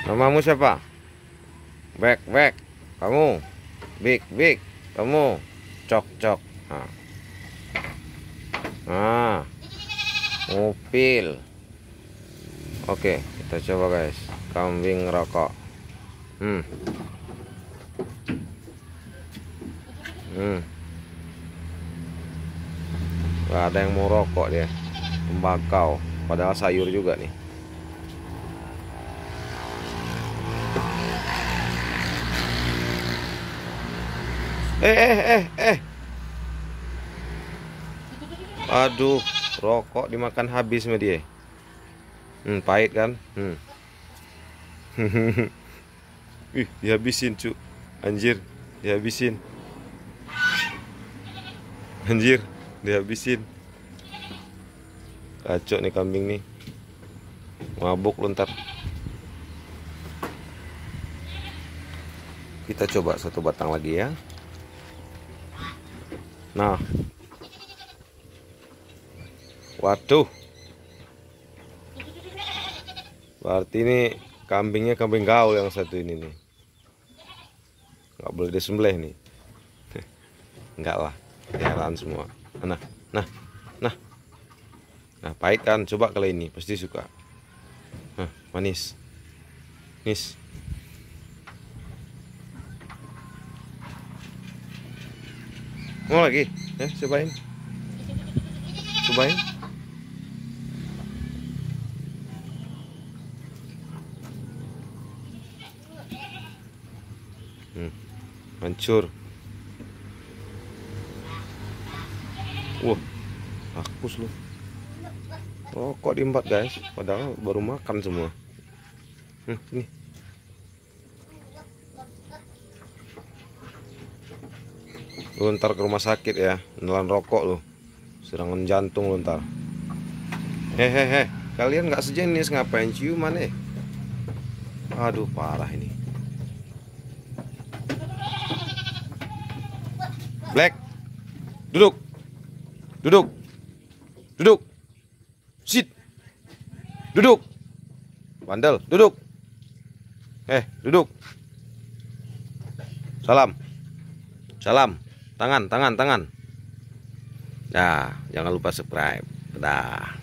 Namamu siapa? Bek, bek. Kamu. Big, big. Kamu. Cok, cok. Nah. Nah. Upil. Oke, kita coba guys. Kambing rokok. Gak ada yang mau rokok dia. Tembakau. Padahal sayur juga nih. Aduh, rokok dimakan habis sama dia. Pahit kan? Ih, dihabisin cu. Anjir, dihabisin. Anjir, dihabisin. Kacau nih kambing nih. Mabuk lu ntar. Kita coba satu batang lagi ya. Nah. Waduh. Berarti ini kambingnya kambing gaul yang satu ini nih. Nggak boleh disembelih nih. Enggak lah, heran semua. Nah, nah, nah. Nah, pahit kan? Coba kali ini pasti suka. Nah, manis. Nis. Mau lagi? Cobain. Cobain. Hancur. Wah, hapus lu. Rokok diembat guys, padahal baru makan semua. Ini. Lu ntar ke rumah sakit ya, nelan rokok lu. Serangan jantung lu ntar. Hehehe, kalian nggak sejenis ngapain ciuman Aduh, parah ini. Black, duduk, duduk, duduk, sit, duduk, bandel, duduk, duduk, salam, salam, tangan, tangan, tangan. Nah, jangan lupa subscribe. Dah.